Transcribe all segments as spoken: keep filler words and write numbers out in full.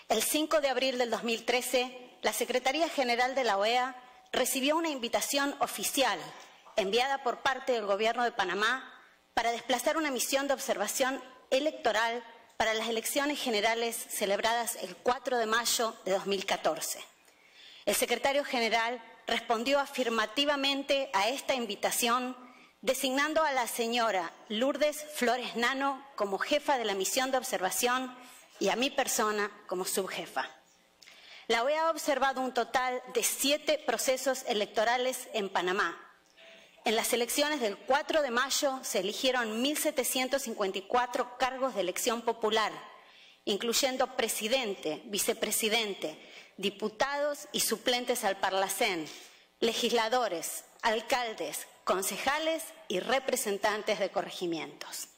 El cinco de abril del dos mil trece, la Secretaría General de la O E A recibió una invitación oficial enviada por parte del Gobierno de Panamá para desplazar una misión de observación electoral para las elecciones generales celebradas el cuatro de mayo de dos mil catorce. El secretario general respondió afirmativamente a esta invitación, designando a la señora Lourdes Flores Nano como jefa de la misión de observación y a mi persona como subjefa. La O E A ha observado un total de siete procesos electorales en Panamá. En las elecciones del cuatro de mayo se eligieron mil setecientos cincuenta y cuatro cargos de elección popular, incluyendo presidente, vicepresidente, diputados y suplentes al Parlacén, legisladores, alcaldes, concejales y representantes de corregimientos.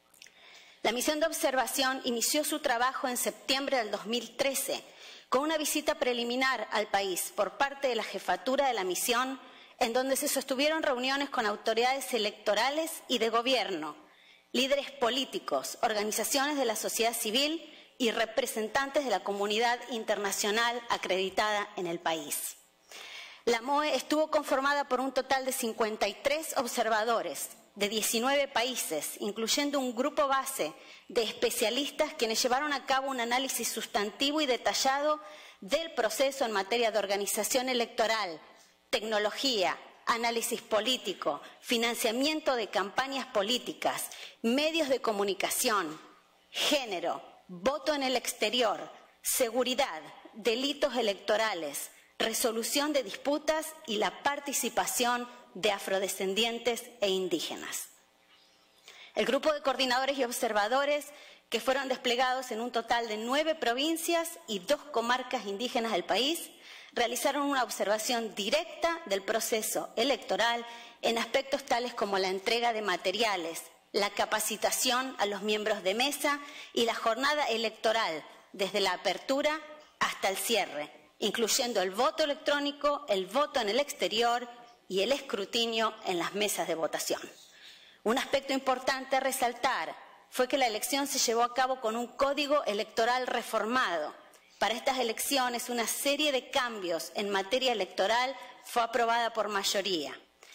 La misión de observación inició su trabajo en septiembre del dos mil trece con una visita preliminar al país por parte de la jefatura de la misión, en donde se sostuvieron reuniones con autoridades electorales y de gobierno, líderes políticos, organizaciones de la sociedad civil y representantes de la comunidad internacional acreditada en el país. La M O E estuvo conformada por un total de cincuenta y tres observadores de diecinueve países, incluyendo un grupo base de especialistas quienes llevaron a cabo un análisis sustantivo y detallado del proceso en materia de organización electoral, tecnología, análisis político, financiamiento de campañas políticas, medios de comunicación, género, voto en el exterior, seguridad, delitos electorales, resolución de disputas y la participación de afrodescendientes e indígenas. El grupo de coordinadores y observadores, que fueron desplegados en un total de nueve provincias y dos comarcas indígenas del país, realizaron una observación directa del proceso electoral en aspectos tales como la entrega de materiales, la capacitación a los miembros de mesa y la jornada electoral desde la apertura hasta el cierre, incluyendo el voto electrónico, el voto en el exterior y el escrutinio en las mesas de votación. Un aspecto importante a resaltar fue que la elección se llevó a cabo con un código electoral reformado. Para estas elecciones, una serie de cambios en materia electoral fue aprobada por mayoría.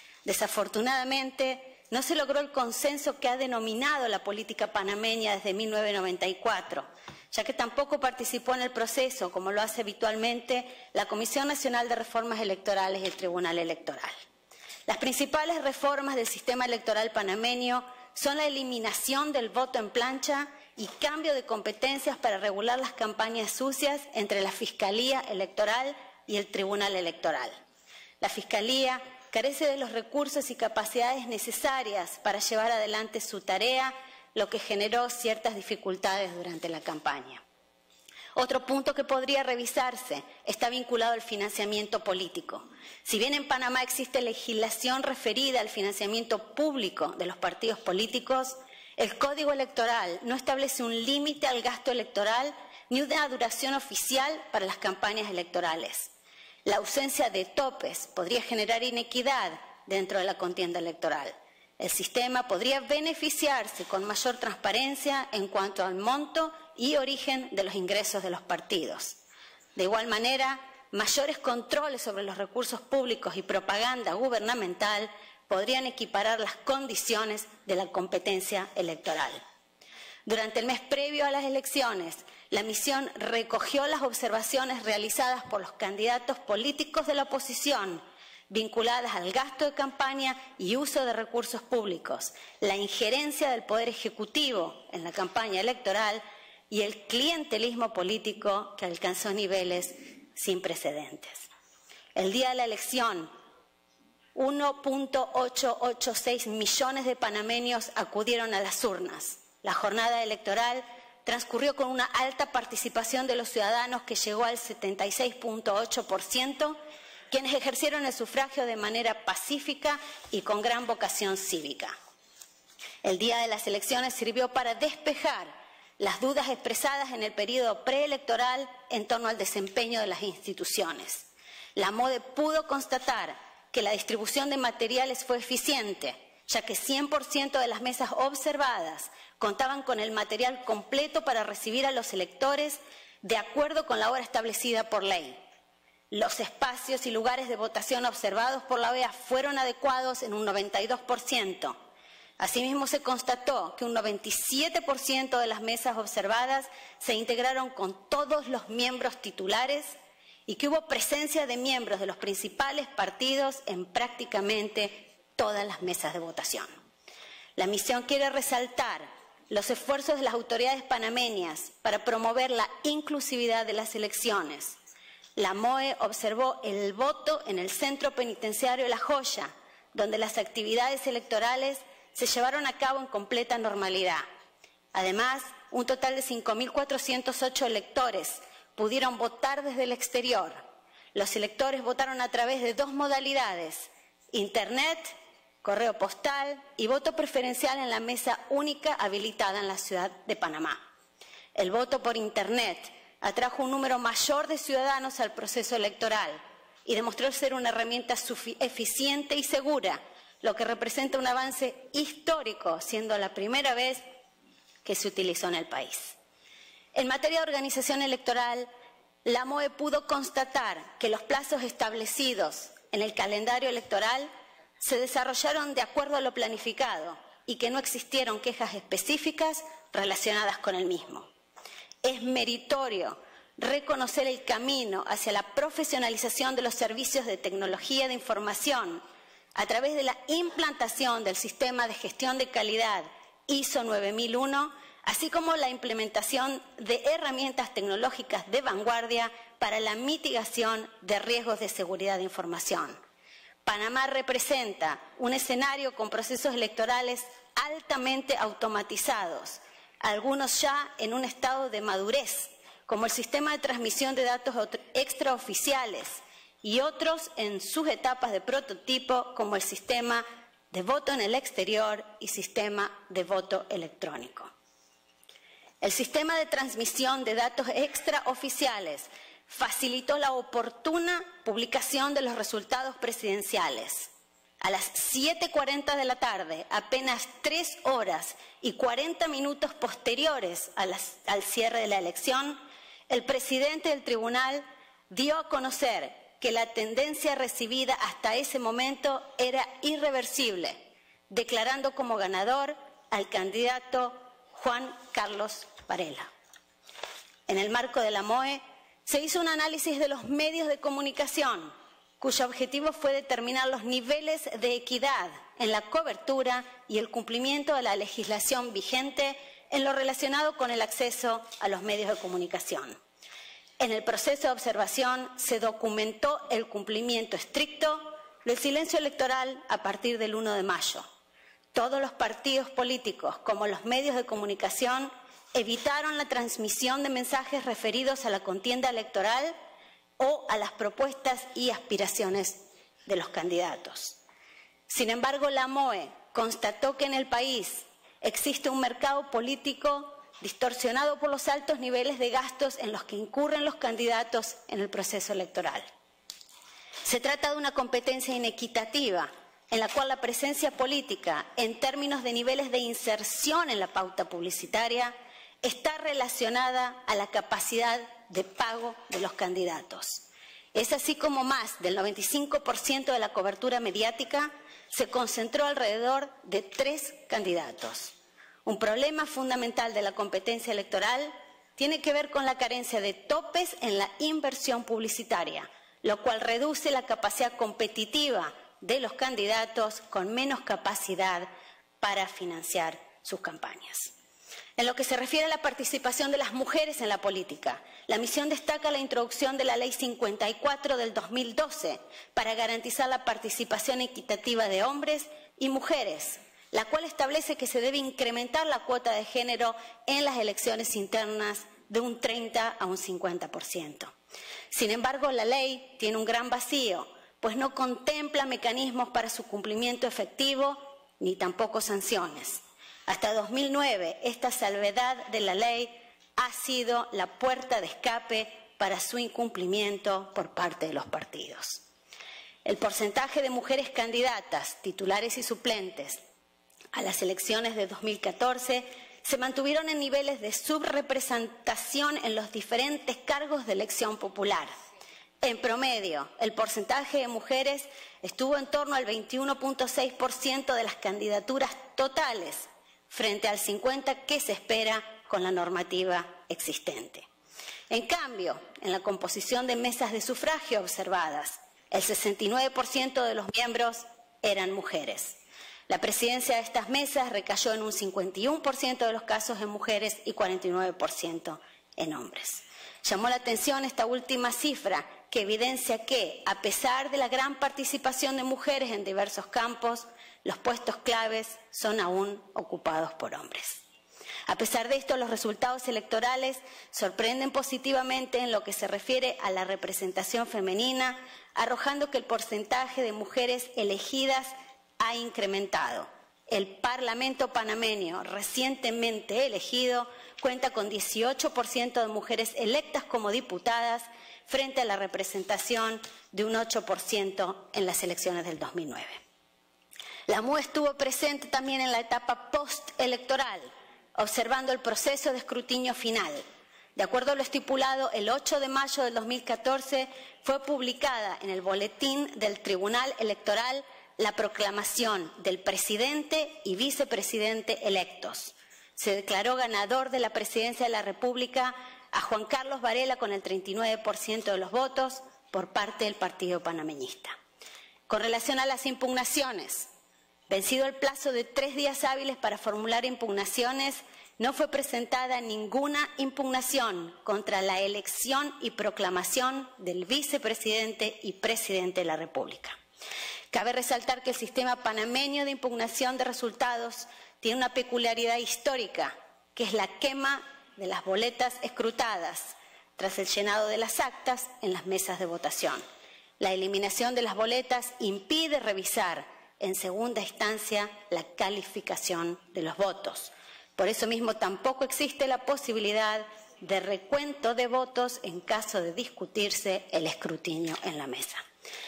Desafortunadamente, no se logró el consenso que ha denominado la política panameña desde mil novecientos noventa y cuatro, ya que tampoco participó en el proceso, como lo hace habitualmente la Comisión Nacional de Reformas Electorales y el Tribunal Electoral. Las principales reformas del sistema electoral panameño son la eliminación del voto en plancha y cambio de competencias para regular las campañas sucias entre la Fiscalía Electoral y el Tribunal Electoral. La Fiscalía carece de los recursos y capacidades necesarias para llevar adelante su tarea, lo que generó ciertas dificultades durante la campaña. Otro punto que podría revisarse está vinculado al financiamiento político. Si bien en Panamá existe legislación referida al financiamiento público de los partidos políticos, el Código Electoral no establece un límite al gasto electoral ni una duración oficial para las campañas electorales. La ausencia de topes podría generar inequidad dentro de la contienda electoral. El sistema podría beneficiarse con mayor transparencia en cuanto al monto y origen de los ingresos de los partidos. De igual manera, mayores controles sobre los recursos públicos y propaganda gubernamental podrían equiparar las condiciones de la competencia electoral. Durante el mes previo a las elecciones, la misión recogió las observaciones realizadas por los candidatos políticos de la oposición vinculadas al gasto de campaña y uso de recursos públicos, la injerencia del Poder Ejecutivo en la campaña electoral y el clientelismo político que alcanzó niveles sin precedentes. El día de la elección, uno punto ochocientos ochenta y seis millones de panameños acudieron a las urnas. La jornada electoral transcurrió con una alta participación de los ciudadanos que llegó al setenta y seis punto ocho por ciento, quienes ejercieron el sufragio de manera pacífica y con gran vocación cívica. El día de las elecciones sirvió para despejar las dudas expresadas en el periodo preelectoral en torno al desempeño de las instituciones. La M O D E pudo constatar que la distribución de materiales fue eficiente, ya que cien por ciento de las mesas observadas contaban con el material completo para recibir a los electores de acuerdo con la hora establecida por ley. Los espacios y lugares de votación observados por la O E A fueron adecuados en un noventa y dos por ciento. Asimismo, se constató que un noventa y siete por ciento de las mesas observadas se integraron con todos los miembros titulares y que hubo presencia de miembros de los principales partidos en prácticamente todas las mesas de votación. La misión quiere resaltar los esfuerzos de las autoridades panameñas para promover la inclusividad de las elecciones. La M O E observó el voto en el Centro Penitenciario La Joya, donde las actividades electorales se llevaron a cabo en completa normalidad. Además, un total de cinco mil cuatrocientos ocho electores pudieron votar desde el exterior. Los electores votaron a través de dos modalidades: Internet, correo postal y voto preferencial en la mesa única habilitada en la ciudad de Panamá. El voto por Internet atrajo un número mayor de ciudadanos al proceso electoral y demostró ser una herramienta eficiente y segura, lo que representa un avance histórico, siendo la primera vez que se utilizó en el país. En materia de organización electoral, la M O E pudo constatar que los plazos establecidos en el calendario electoral se desarrollaron de acuerdo a lo planificado y que no existieron quejas específicas relacionadas con el mismo. Es meritorio reconocer el camino hacia la profesionalización de los servicios de tecnología de información a través de la implantación del sistema de gestión de calidad I S O nueve mil uno, así como la implementación de herramientas tecnológicas de vanguardia para la mitigación de riesgos de seguridad de información. Panamá representa un escenario con procesos electorales altamente automatizados, algunos ya en un estado de madurez, como el sistema de transmisión de datos extraoficiales, y otros en sus etapas de prototipo, como el sistema de voto en el exterior y sistema de voto electrónico. El sistema de transmisión de datos extraoficiales facilitó la oportuna publicación de los resultados presidenciales. A las siete y cuarenta de la tarde, apenas tres horas y cuarenta minutos posteriores a las, al cierre de la elección, el presidente del tribunal dio a conocer que la tendencia recibida hasta ese momento era irreversible, declarando como ganador al candidato Juan Carlos Varela. En el marco de la M O E, se hizo un análisis de los medios de comunicación, cuyo objetivo fue determinar los niveles de equidad en la cobertura y el cumplimiento de la legislación vigente en lo relacionado con el acceso a los medios de comunicación. En el proceso de observación se documentó el cumplimiento estricto del silencio electoral a partir del uno de mayo. Todos los partidos políticos, como los medios de comunicación, evitaron la transmisión de mensajes referidos a la contienda electoral o a las propuestas y aspiraciones de los candidatos. Sin embargo, la M O E constató que en el país existe un mercado político distorsionado por los altos niveles de gastos en los que incurren los candidatos en el proceso electoral. Se trata de una competencia inequitativa en la cual la presencia política, en términos de niveles de inserción en la pauta publicitaria, está relacionada a la capacidad de pago de los candidatos. Es así como más del noventa y cinco por ciento de la cobertura mediática se concentró alrededor de tres candidatos. Un problema fundamental de la competencia electoral tiene que ver con la carencia de topes en la inversión publicitaria, lo cual reduce la capacidad competitiva de los candidatos con menos capacidad para financiar sus campañas. En lo que se refiere a la participación de las mujeres en la política, la misión destaca la introducción de la Ley cincuenta y cuatro del dos mil doce para garantizar la participación equitativa de hombres y mujeres, la cual establece que se debe incrementar la cuota de género en las elecciones internas de un treinta a un cincuenta por ciento. Sin embargo, la ley tiene un gran vacío, pues no contempla mecanismos para su cumplimiento efectivo ni tampoco sanciones. Hasta dos mil nueve, esta salvedad de la ley ha sido la puerta de escape para su incumplimiento por parte de los partidos. El porcentaje de mujeres candidatas, titulares y suplentes a las elecciones de dos mil catorce se mantuvieron en niveles de subrepresentación en los diferentes cargos de elección popular. En promedio, el porcentaje de mujeres estuvo en torno al veintiuno punto seis por ciento de las candidaturas totales, frente al cincuenta por ciento que se espera con la normativa existente. En cambio, en la composición de mesas de sufragio observadas, el sesenta y nueve por ciento de los miembros eran mujeres. La presidencia de estas mesas recayó en un cincuenta y uno por ciento de los casos en mujeres y cuarenta y nueve por ciento en hombres. Llamó la atención esta última cifra, que evidencia que, a pesar de la gran participación de mujeres en diversos campos, los puestos claves son aún ocupados por hombres. A pesar de esto, los resultados electorales sorprenden positivamente en lo que se refiere a la representación femenina, arrojando que el porcentaje de mujeres elegidas ha incrementado. El Parlamento panameño recientemente elegido cuenta con dieciocho por ciento de mujeres electas como diputadas frente a la representación de un ocho por ciento en las elecciones del dos mil nueve. La M U estuvo presente también en la etapa postelectoral, observando el proceso de escrutinio final. De acuerdo a lo estipulado, el ocho de mayo del dos mil catorce fue publicada en el boletín del Tribunal Electoral la proclamación del presidente y vicepresidente electos. Se declaró ganador de la presidencia de la República a Juan Carlos Varela con el treinta y nueve por ciento de los votos por parte del Partido Panameñista. Con relación a las impugnaciones, vencido el plazo de tres días hábiles para formular impugnaciones, no fue presentada ninguna impugnación contra la elección y proclamación del vicepresidente y presidente de la República. Cabe resaltar que el sistema panameño de impugnación de resultados tiene una peculiaridad histórica, que es la quema de las boletas escrutadas tras el llenado de las actas en las mesas de votación. La eliminación de las boletas impide revisar en segunda instancia la calificación de los votos. Por eso mismo tampoco existe la posibilidad de recuento de votos en caso de discutirse el escrutinio en la mesa.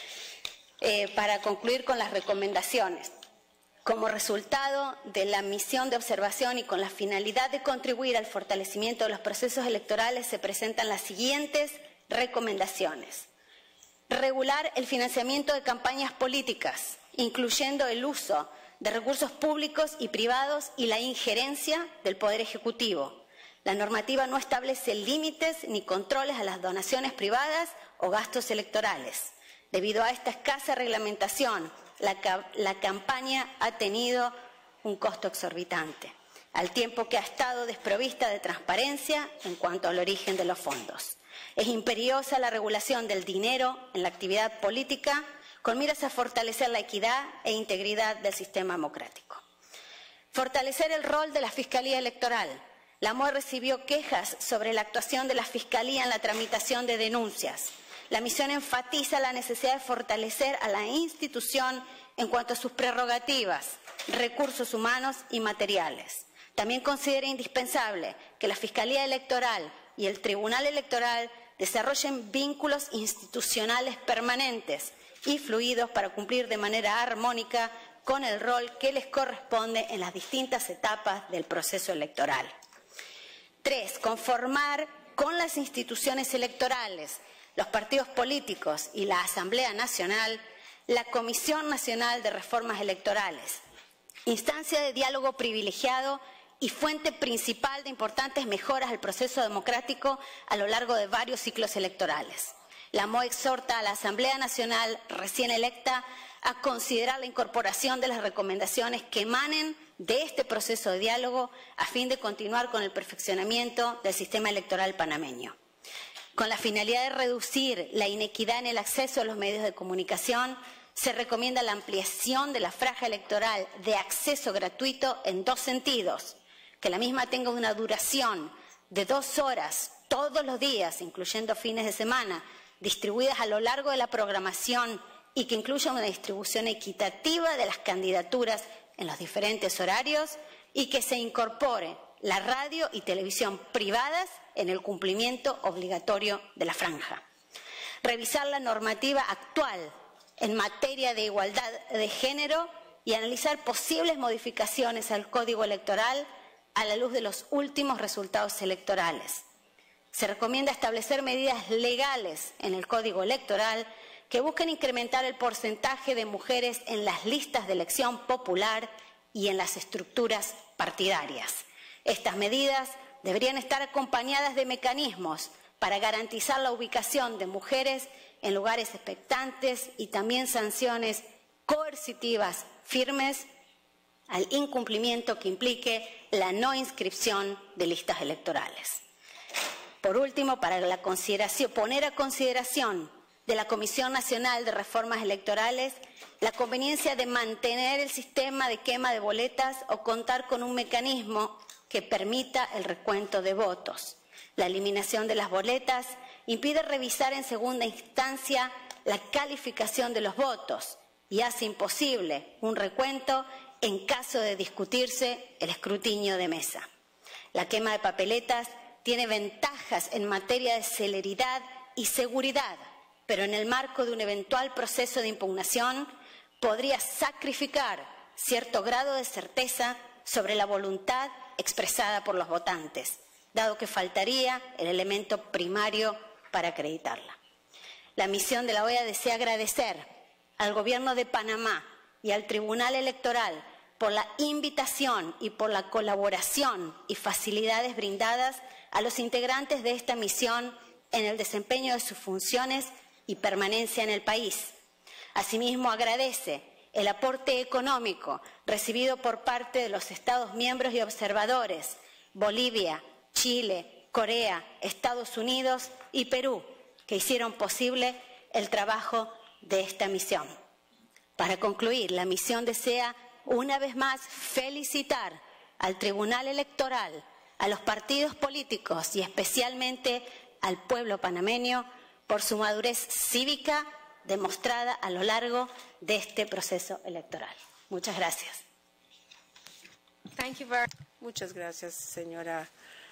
Eh, para concluir con las recomendaciones, como resultado de la misión de observación y con la finalidad de contribuir al fortalecimiento de los procesos electorales, se presentan las siguientes recomendaciones. Regular el financiamiento de campañas políticas, incluyendo el uso de recursos públicos y privados y la injerencia del Poder Ejecutivo. La normativa no establece límites ni controles a las donaciones privadas o gastos electorales. Debido a esta escasa reglamentación, la, la campaña ha tenido un costo exorbitante, al tiempo que ha estado desprovista de transparencia en cuanto al origen de los fondos. Es imperiosa la regulación del dinero en la actividad política, con miras a fortalecer la equidad e integridad del sistema democrático. Fortalecer el rol de la Fiscalía Electoral. La M O E recibió quejas sobre la actuación de la Fiscalía en la tramitación de denuncias. La misión enfatiza la necesidad de fortalecer a la institución en cuanto a sus prerrogativas, recursos humanos y materiales. También considera indispensable que la Fiscalía Electoral y el Tribunal Electoral desarrollen vínculos institucionales permanentes y fluidos para cumplir de manera armónica con el rol que les corresponde en las distintas etapas del proceso electoral. Tres, conformar con las instituciones electorales, los partidos políticos y la Asamblea Nacional, la Comisión Nacional de Reformas Electorales, instancia de diálogo privilegiado y fuente principal de importantes mejoras al proceso democrático a lo largo de varios ciclos electorales. La M O E exhorta a la Asamblea Nacional recién electa a considerar la incorporación de las recomendaciones que emanen de este proceso de diálogo a fin de continuar con el perfeccionamiento del sistema electoral panameño. Con la finalidad de reducir la inequidad en el acceso a los medios de comunicación, se recomienda la ampliación de la franja electoral de acceso gratuito en dos sentidos: que la misma tenga una duración de dos horas todos los días, incluyendo fines de semana, distribuidas a lo largo de la programación, y que incluya una distribución equitativa de las candidaturas en los diferentes horarios, y que se incorpore la radio y televisión privadas en el cumplimiento obligatorio de la franja. Revisar la normativa actual en materia de igualdad de género y analizar posibles modificaciones al Código Electoral a la luz de los últimos resultados electorales. Se recomienda establecer medidas legales en el Código Electoral que busquen incrementar el porcentaje de mujeres en las listas de elección popular y en las estructuras partidarias. Estas medidas deberían estar acompañadas de mecanismos para garantizar la ubicación de mujeres en lugares expectantes y también sanciones coercitivas firmes al incumplimiento que implique la no inscripción de listas electorales. Por último, para la consideración, poner a consideración de la Comisión Nacional de Reformas Electorales la conveniencia de mantener el sistema de quema de boletas o contar con un mecanismo que permita el recuento de votos. La eliminación de las boletas impide revisar en segunda instancia la calificación de los votos y hace imposible un recuento en caso de discutirse el escrutinio de mesa. La quema de papeletas tiene ventajas en materia de celeridad y seguridad, pero en el marco de un eventual proceso de impugnación podría sacrificar cierto grado de certeza sobre la voluntad expresada por los votantes, dado que faltaría el elemento primario para acreditarla. La misión de la O E A desea agradecer al Gobierno de Panamá y al Tribunal Electoral por la invitación y por la colaboración y facilidades brindadas a los integrantes de esta misión en el desempeño de sus funciones y permanencia en el país. Asimismo, agradece el aporte económico recibido por parte de los Estados miembros y observadores, Bolivia, Chile, Corea, Estados Unidos y Perú, que hicieron posible el trabajo de esta misión. Para concluir, la misión desea una vez más felicitar al Tribunal Electoral, a los partidos políticos y especialmente al pueblo panameño por su madurez cívica demostrada a lo largo de este proceso electoral. Muchas gracias. Thank you very Muchas gracias, señora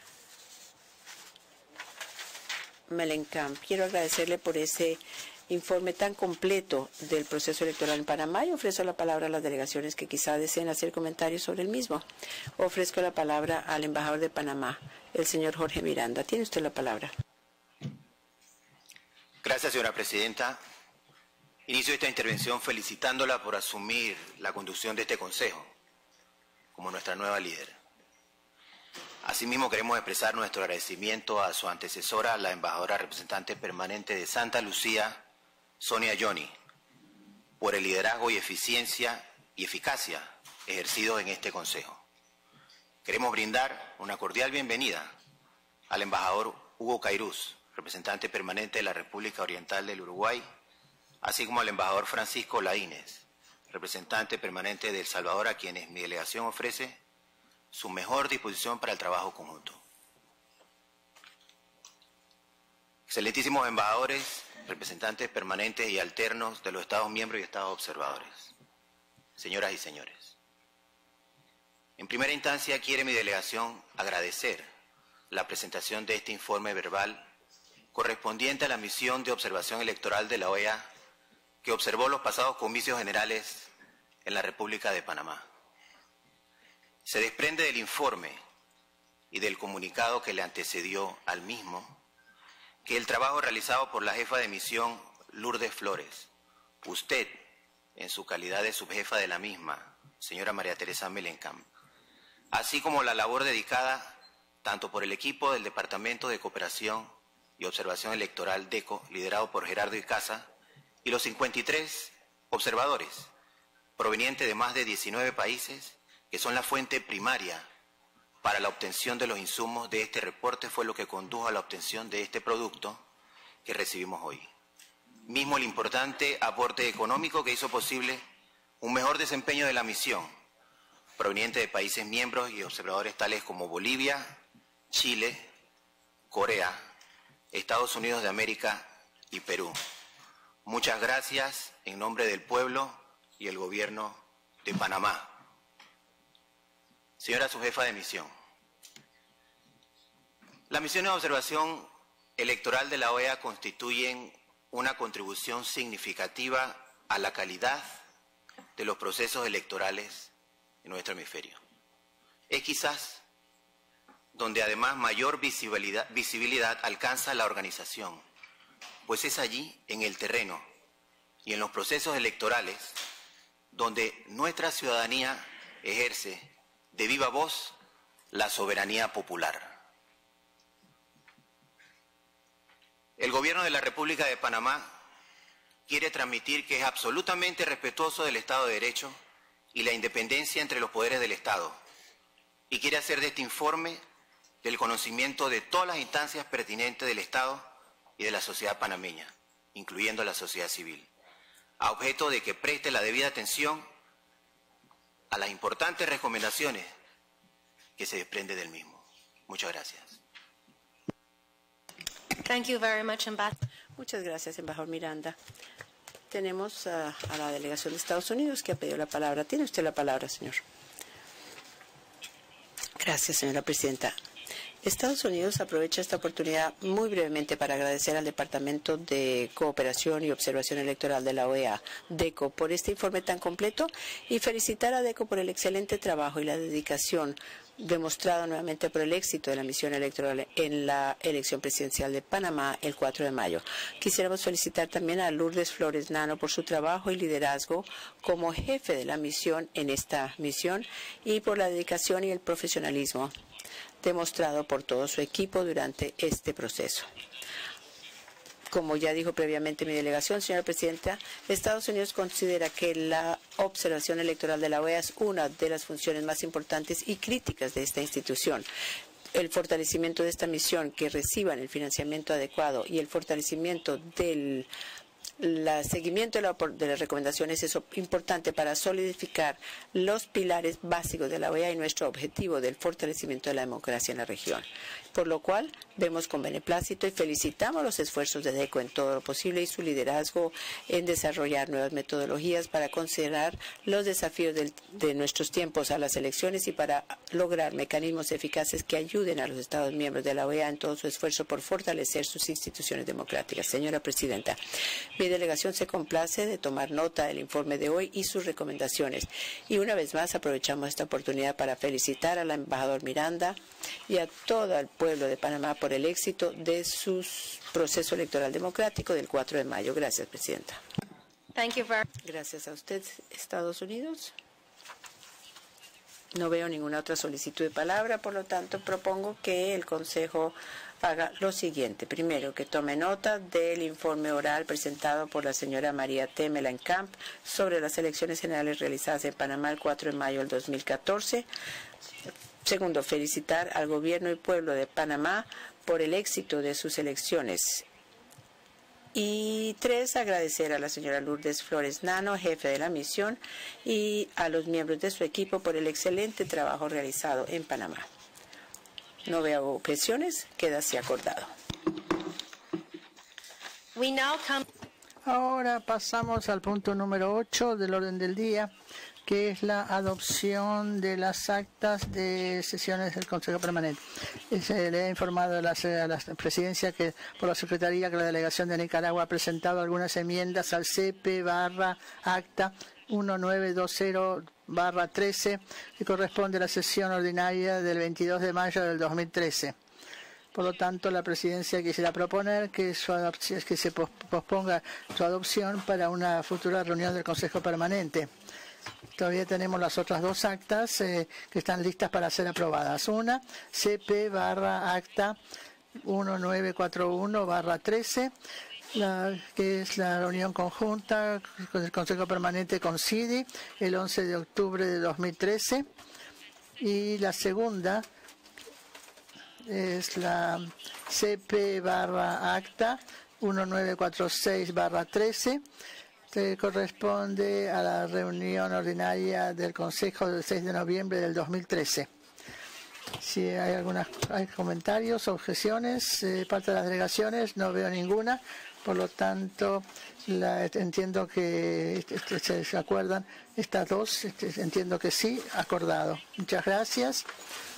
Mellencamp. Quiero agradecerle por ese informe tan completo del proceso electoral en Panamá y ofrezco la palabra a las delegaciones que quizá deseen hacer comentarios sobre el mismo. Ofrezco la palabra al embajador de Panamá, el señor Jorge Miranda. Tiene usted la palabra. Gracias, señora presidenta. Inicio esta intervención felicitándola por asumir la conducción de este Consejo como nuestra nueva líder. Asimismo, queremos expresar nuestro agradecimiento a su antecesora, la embajadora representante permanente de Santa Lucía, Sonia Yoni, por el liderazgo y eficiencia y eficacia ejercidos en este Consejo. Queremos brindar una cordial bienvenida al embajador Hugo Cairuz, representante permanente de la República Oriental del Uruguay, así como al embajador Francisco Laínez, representante permanente de El Salvador, a quienes mi delegación ofrece su mejor disposición para el trabajo conjunto. Excelentísimos embajadores, representantes permanentes y alternos de los Estados miembros y Estados observadores, señoras y señores. En primera instancia, quiere mi delegación agradecer la presentación de este informe verbal correspondiente a la misión de observación electoral de la O E A que observó los pasados comicios generales en la República de Panamá. Se desprende del informe y del comunicado que le antecedió al mismo que el trabajo realizado por la jefa de misión Lourdes Flores, usted, en su calidad de subjefa de la misma, señora María Teresa Mellencamp, así como la labor dedicada tanto por el equipo del Departamento de Cooperación y Observación Electoral DECO, liderado por Gerardo Icaza, y los cincuenta y tres observadores, provenientes de más de diecinueve países, que son la fuente primaria para la obtención de los insumos de este reporte, fue lo que condujo a la obtención de este producto que recibimos hoy. Mismo el importante aporte económico que hizo posible un mejor desempeño de la misión, proveniente de países miembros y observadores tales como Bolivia, Chile, Corea, Estados Unidos de América y Perú. Muchas gracias en nombre del pueblo y el gobierno de Panamá. Señora subjefa de misión, las misiones de observación electoral de la O E A constituyen una contribución significativa a la calidad de los procesos electorales en nuestro hemisferio. Es quizás donde además mayor visibilidad, visibilidad alcanza la organización, pues es allí, en el terreno y en los procesos electorales, donde nuestra ciudadanía ejerce de viva voz la soberanía popular. El Gobierno de la República de Panamá quiere transmitir que es absolutamente respetuoso del Estado de Derecho y la independencia entre los poderes del Estado, y quiere hacer de este informe del conocimiento de todas las instancias pertinentes del Estado y de la sociedad panameña, incluyendo la sociedad civil, a objeto de que preste la debida atención a las importantes recomendaciones que se desprende del mismo. Muchas gracias. Thank you very much, Ambassador. Muchas gracias, embajador Miranda. Tenemos uh, a la delegación de Estados Unidos que ha pedido la palabra. Tiene usted la palabra, señor. Gracias, señora presidenta. Estados Unidos aprovecha esta oportunidad muy brevemente para agradecer al Departamento de Cooperación y Observación Electoral de la O E A, DECO, por este informe tan completo y felicitar a DECO por el excelente trabajo y la dedicación demostrado nuevamente por el éxito de la misión electoral en la elección presidencial de Panamá el cuatro de mayo. Quisiéramos felicitar también a Lourdes Flores Nano por su trabajo y liderazgo como jefe de la misión en esta misión y por la dedicación y el profesionalismo demostrado por todo su equipo durante este proceso. Como ya dijo previamente mi delegación, señora presidenta, Estados Unidos considera que la observación electoral de la O E A es una de las funciones más importantes y críticas de esta institución. El fortalecimiento de esta misión, que reciban el financiamiento adecuado, y el fortalecimiento del El seguimiento de, la, de las recomendaciones es importante para solidificar los pilares básicos de la O E A y nuestro objetivo del fortalecimiento de la democracia en la región. Por lo cual, vemos con beneplácito y felicitamos los esfuerzos de DECO en todo lo posible y su liderazgo en desarrollar nuevas metodologías para considerar los desafíos del, de nuestros tiempos a las elecciones y para lograr mecanismos eficaces que ayuden a los Estados miembros de la O E A en todo su esfuerzo por fortalecer sus instituciones democráticas. Señora presidenta, mi delegación se complace de tomar nota del informe de hoy y sus recomendaciones. Y una vez más aprovechamos esta oportunidad para felicitar al embajador Miranda y a todo el pueblo de Panamá por el éxito de su proceso electoral democrático del cuatro de mayo. Gracias, presidenta. Thank you very Gracias a usted, Estados Unidos. No veo ninguna otra solicitud de palabra, por lo tanto propongo que el Consejo haga lo siguiente. Primero, que tome nota del informe oral presentado por la señora María T. Melancamp sobre las elecciones generales realizadas en Panamá el cuatro de mayo del dos mil catorce. Segundo, felicitar al gobierno y pueblo de Panamá por el éxito de sus elecciones. Y tres, agradecer a la señora Lourdes Flores Nano, jefe de la misión, y a los miembros de su equipo por el excelente trabajo realizado en Panamá. No veo objeciones, queda así acordado. We now come... Ahora pasamos al punto número ocho del orden del día, que es la adopción de las actas de sesiones del Consejo Permanente. Se le ha informado a la, a la presidencia que por la Secretaría que la delegación de Nicaragua ha presentado algunas enmiendas al C P barra acta mil novecientos veinte barra trece, que corresponde a la sesión ordinaria del veintidós de mayo del dos mil trece. Por lo tanto, la presidencia quisiera proponer que, su adopción, que se posponga su adopción para una futura reunión del Consejo Permanente. Todavía tenemos las otras dos actas eh, que están listas para ser aprobadas. Una, C P barra acta mil novecientos cuarenta y uno barra trece, la, que es la reunión conjunta con el Consejo Permanente con C I D I el once de octubre de dos mil trece. Y la segunda es la C P barra acta mil novecientos cuarenta y seis barra trece, que corresponde a la reunión ordinaria del Consejo del seis de noviembre del dos mil trece. Si hay algunos hay comentarios, objeciones de eh, parte de las delegaciones, no veo ninguna. Por lo tanto, la, entiendo que este, se acuerdan estas dos, este, entiendo que sí, acordado. Muchas gracias.